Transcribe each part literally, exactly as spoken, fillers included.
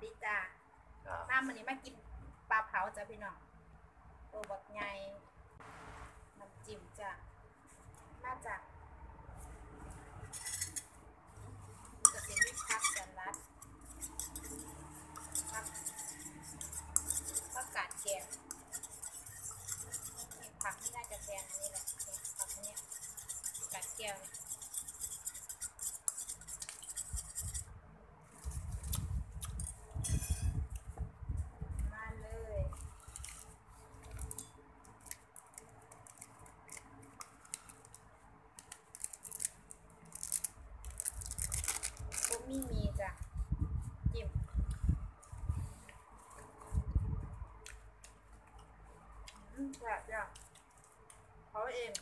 ดีจ้ามาวันนี้มากินปลาเผาจ้ะพี่น้องตัวบักใหญ่น้ำจิ้มจ้ะมาจากจะเป็นมีผักสลัดผักผักกาดแกงผักที่น่าจะแพงอันนี้แหละผักอันนี้กาดแก้วมาเลยก็มีมีจ้ะจิ้มแซ่บจ้ะเขาเอง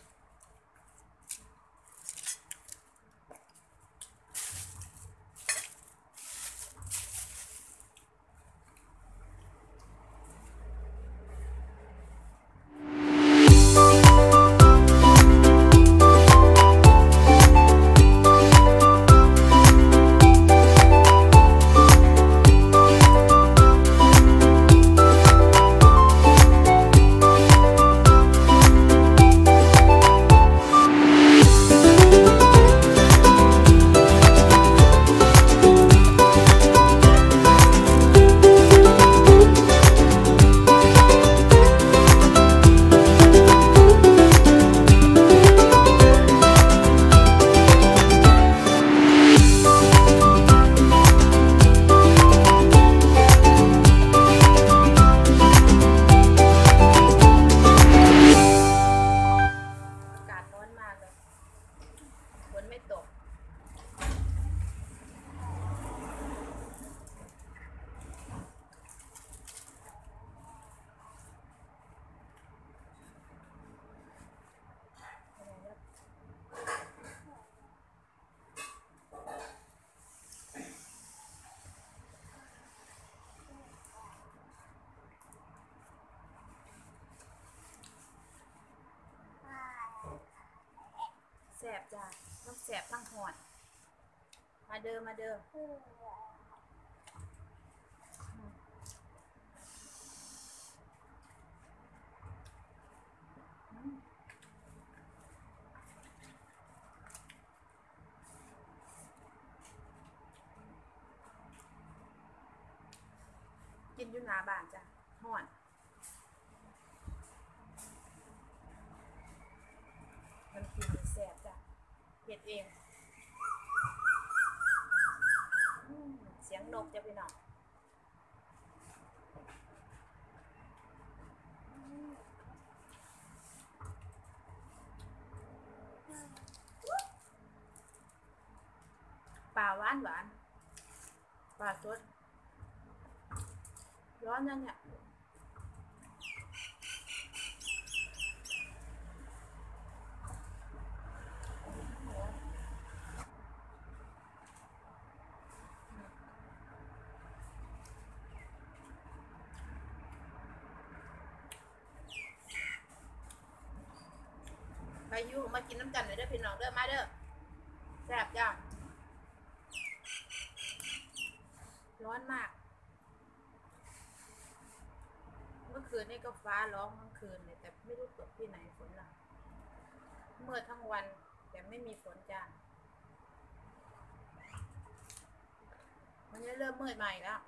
ฝนไม่ตกแสบจ้ะต้องแสบทั้งหอดมาเดิมมาเดิมกินอยู่หน้าบ้านจ้ะหอดมันกินแสบจ้ะเฮ็ดเองเสียงนกจ้ะพี่น้องปลาหวานหวานปลาสดร้อนนั่นเนี่ยไปอยู่มากินน้ำกันเลยเด้อพี่น้องเด้อมาเด้อแซ่บจ้าร้อนมากเมื่อคืนนี่ก็ฟ้าร้องทั้งคืนเลยแต่ไม่รู้ตกที่ไหนฝนล่ะเมื่อทั้งวันแต่ไม่มีฝนจ้ามันจะเริ่มมืดใหม่แล้ว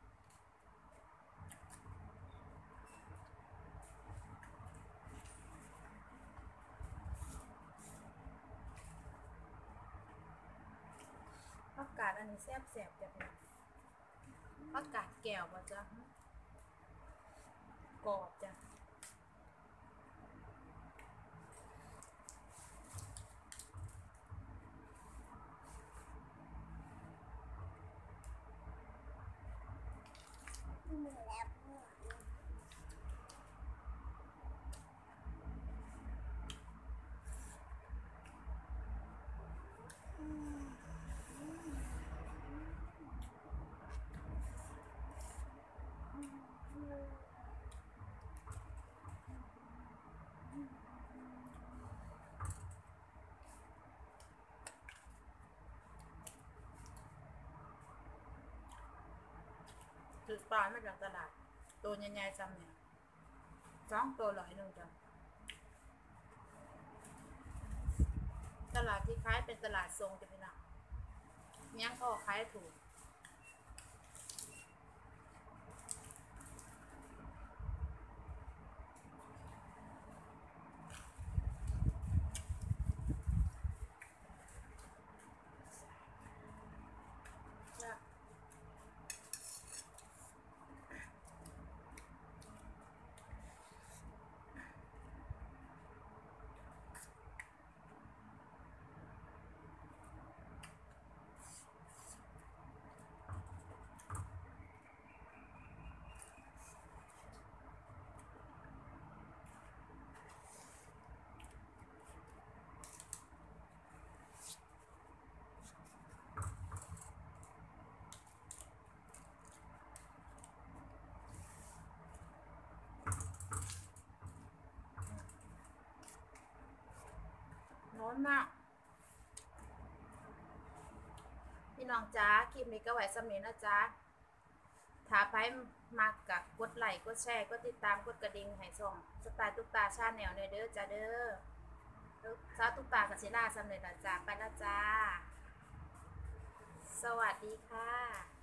อากาศอันนี้แซ่บแซ่บจ้ะพี่อากาศแก้วป่ะจ้ะกรอบจ้ะถือปลามาจากตลาดตัวใหญ่ๆจำเนี่ยสองตัวร้อยหนึ่งจ้ะตลาดที่ขายเป็นตลาดทรงจะเป็นอะเนี้ยก็ขายถูกร้อนมากพี่น้องจ้าคลิปนี้ก็ไว้สำเร็จนะจ๊ะถ้าใครมากกับกดไลค์กดแชร์กดติดตามกดกระดิ่งให้ช่องสไตล์ตุ๊กตาชาแนลเด้อจ้าเด้อสาวตุ๊กตากับศิลาสำเร็จนะจ๊ะไปแล้วจ้าสวัสดีค่ะ